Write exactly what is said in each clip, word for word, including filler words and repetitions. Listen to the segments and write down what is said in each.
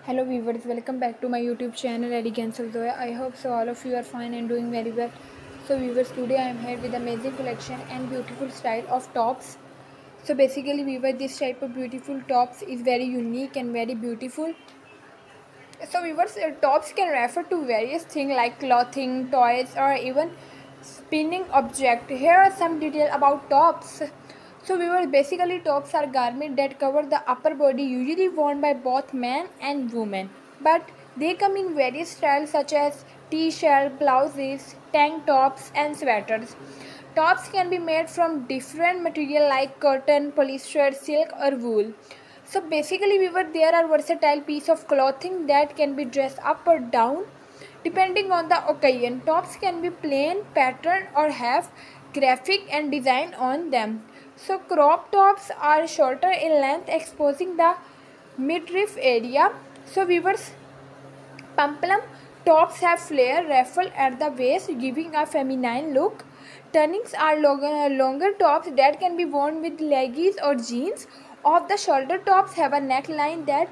Hello viewers, welcome back to my YouTube channel Elegance of Zoya. I hope so all of you are fine and doing very well. So viewers, today I am here with amazing collection and beautiful style of tops. So basically viewers, this type of beautiful tops is very unique and very beautiful. So viewers, uh, tops can refer to various things like clothing, toys or even spinning object. Here are some detail about tops. So viewers, basically tops are garments that cover the upper body, usually worn by both men and women. But they come in various styles such as t-shirt, blouses, tank tops and sweaters. Tops can be made from different material like cotton, polyester, silk or wool. So basically we were there are versatile piece of clothing that can be dressed up or down depending on the occasion. Tops can be plain, patterned or have graphic and design on them. So crop tops are shorter in length exposing the midriff area. So viewers, Pamplum tops have flare ruffle at the waist giving a feminine look. Turnings are longer, longer tops that can be worn with leggings or jeans. Off the shoulder tops have a neckline that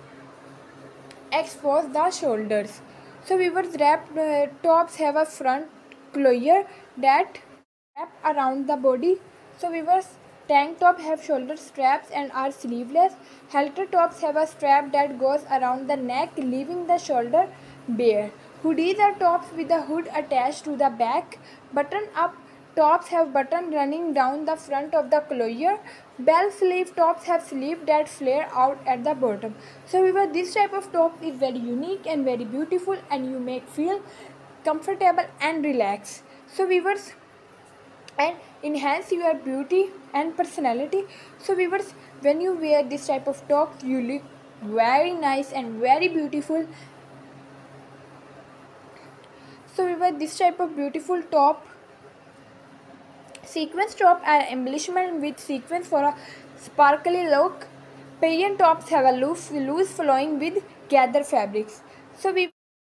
expose the shoulders. So viewers, wrap uh, tops have a front collar that wrap around the body. So viewers, tank top have shoulder straps and are sleeveless. Halter tops have a strap that goes around the neck leaving the shoulder bare. Hoodies are tops with a hood attached to the back. Button up tops have button running down the front of the collar. Bell sleeve tops have sleeves that flare out at the bottom. So viewers, this type of top is very unique and very beautiful and you make feel comfortable and relaxed. So viewers, and enhance your beauty and personality. So viewers, when you wear this type of top you look very nice and very beautiful. So viewers, this type of beautiful top sequence top are embellishment with sequence for a sparkly look. Payan tops have a loose, loose flowing with gather fabrics. So we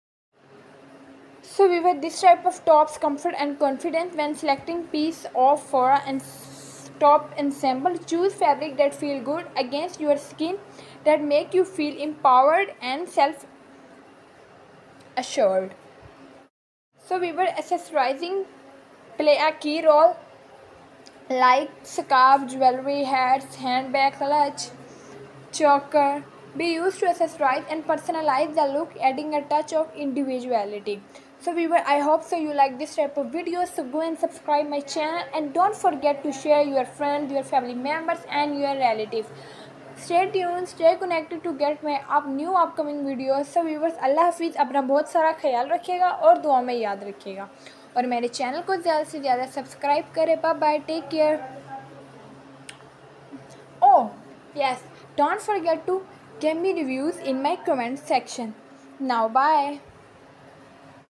So we wear this type of tops comfort and confidence when selecting piece of for and top ensemble. Choose fabric that feel good against your skin, that make you feel empowered and self assured. So we were accessorizing play a key role like scarf, jewelry, hats, handbag, clutch, choker be used to accessorize and personalize the look, adding a touch of individuality. So viewer, I hope so you like this type of videos. So go and subscribe my channel and don't forget to share your friends, your family members and your relatives. Stay tuned, stay connected to get my up new upcoming videos. So viewers, अल्लाह हाफिज़, अपना बहुत सारा ख्याल रखिएगा और दुआ में याद रखिएगा और मेरे चैनल को ज़्यादा से ज़्यादा सब्सक्राइब करें. Bye bye, take care. Oh yes, don't forget to give me reviews in my comment section. Now bye.